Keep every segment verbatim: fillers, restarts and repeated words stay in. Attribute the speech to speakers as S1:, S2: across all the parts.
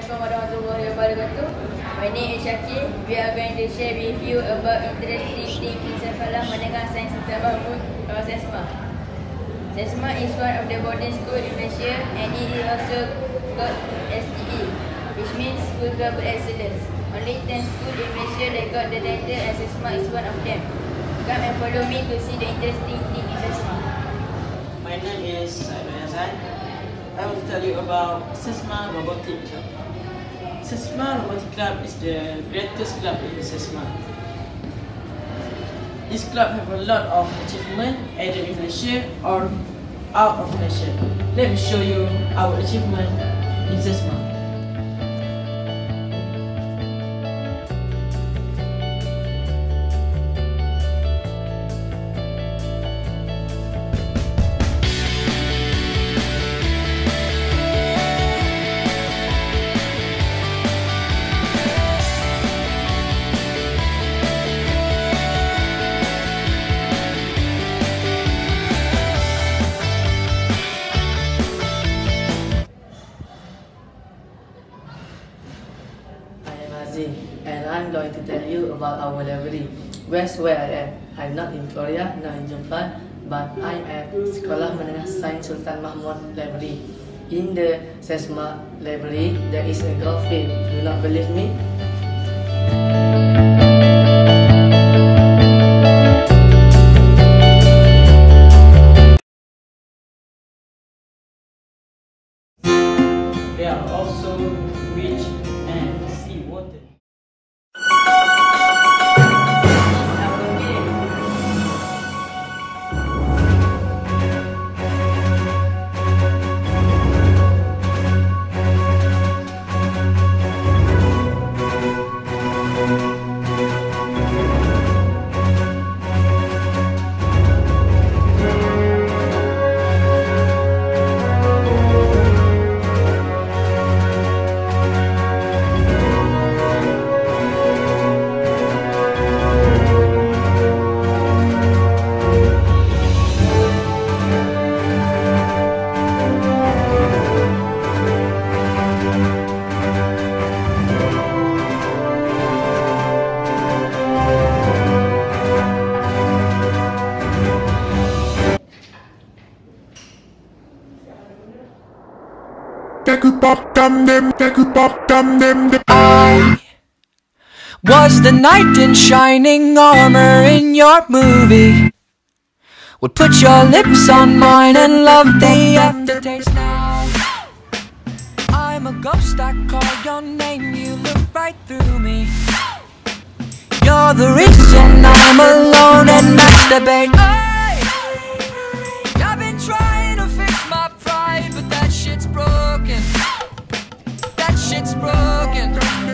S1: Assalamualaikum warahmatullahi wabarakatuh. My name is Syakir. We are going to share with you about interesting things in Sekolah Menengah Sains Sultan Mahmud or SESMA. SESMA is one of the boarding school in Malaysia and it is also called S T E, which means School Global Excellence. Only ten schools in Malaysia that got the title and SESMA is one of them. Come and follow me to see the interesting things in SESMA.
S2: My name is Saidul Hazan. I will tell you about SESMA Robotic Club. SESMA Robotic Club is the greatest club in SESMA. This club have a lot of achievement either in Malaysia or out of Malaysia. Let me show you our achievement in SESMA.
S3: And I'm going to tell you about our library. Where's where I am? I'm not in Korea, not in Japan, but I'm at Sekolah Menengah Sains Sultan Mahmud Library. In the SESMA library, there is a golf field. Do not believe me?
S2: There are also beach and sea water.
S4: I was the knight in shining armor in your movie. Would put your lips on mine and love the aftertaste now. I'm a ghost, I call your name, you look right through me. You're the reason I'm alone and masturbate. Hey, I've been trying to fix my pride, but that shit's broken. That shit's broken.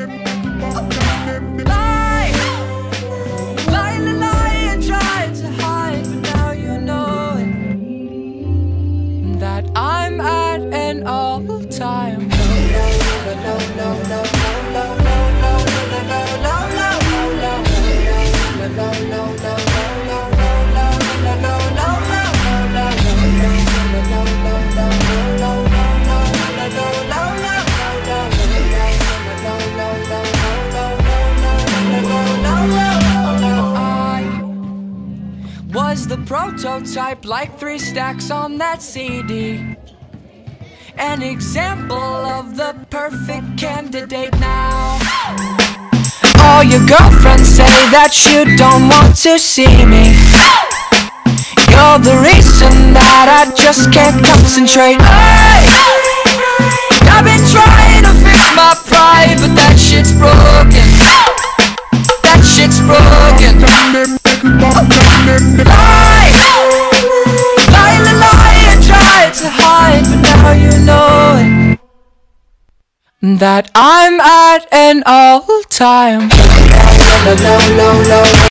S4: Lie, lie, lie, lie, and try to hide, but now you know it, that I'm at an all-time. Was the prototype, like three stacks on that C D. An example of the perfect candidate now. All your girlfriends say that you don't want to see me. You're the reason that I just can't concentrate. Hey, I've been trying to fix my pride, but that shit's broken. That shit's broken. Lie, lie, lie, lie, and try to hide, but now you know it, that I'm at an all-time.